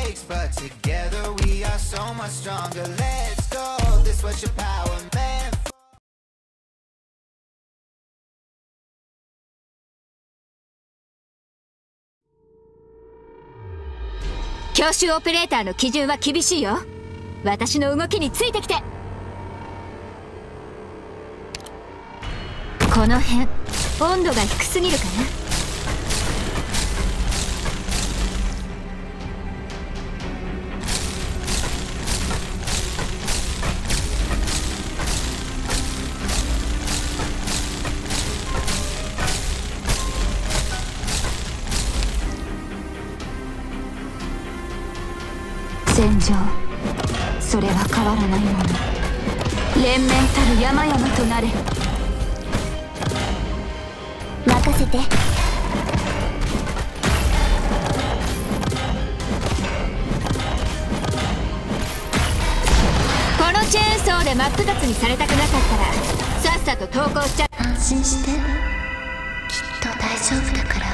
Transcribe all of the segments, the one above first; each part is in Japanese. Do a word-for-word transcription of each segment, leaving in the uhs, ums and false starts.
mistakes, but together we are so much stronger. Let's go, this what your power meant for. 教習オペレーターの基準は厳しいよ。私の動きについてきて。この辺温度が低すぎるかな。戦場、それは変わらないもの。連綿たる山々となれ。 任せて。 このチェーンソーで真っ二つにされたくなかったらさっさと投降しちゃ。 安心して、きっと大丈夫だから。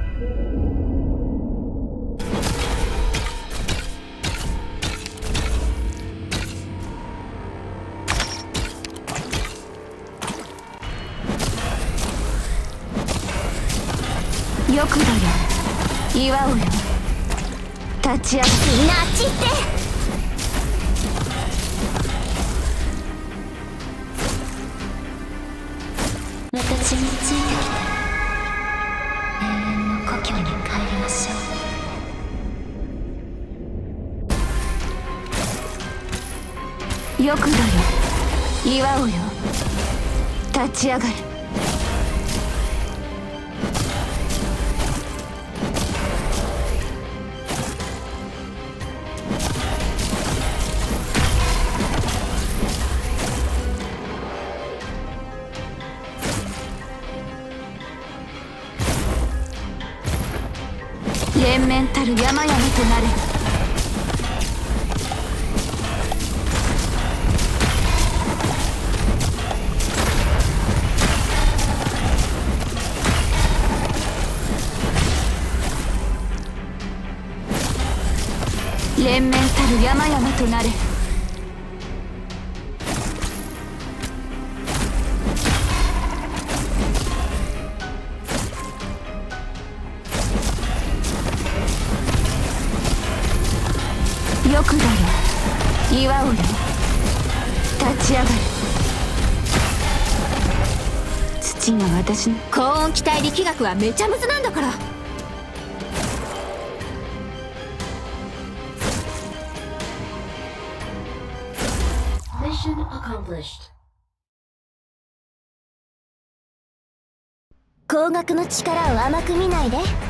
よくだよ、岩をよ、立ち上がってなちって。私についてきて、永遠の故郷に帰りましょう。 よくだよ、岩をよ、立ち上がれ。連綿たる山々となれ。連綿たる山々となれ。よくだよ、岩をよ、立ち上がる。土が私の高温気体力学はめちゃむずなんだから。 Mission accomplished。光学の力を甘く見ないで。